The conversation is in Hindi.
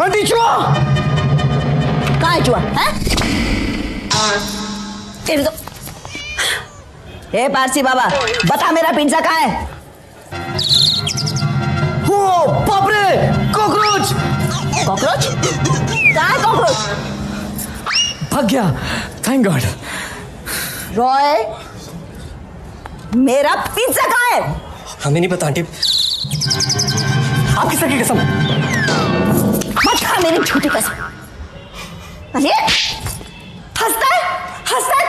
आंटी चूहा कहाँ है चूहा? हे पारसी बाबा, बता मेरा पिज्जा कहाँ है? ओ बाप रे, कॉकरोच! कॉकरोच? कहाँ है कॉकरोच? भाग गया, थैंक गॉड। रॉय, मेरा पिज्जा कहाँ है? हमें नहीं पता आंटी, आपकी सर की कसम। मत खा मेरी झूठी कसम। अरे हंसता है, हंसता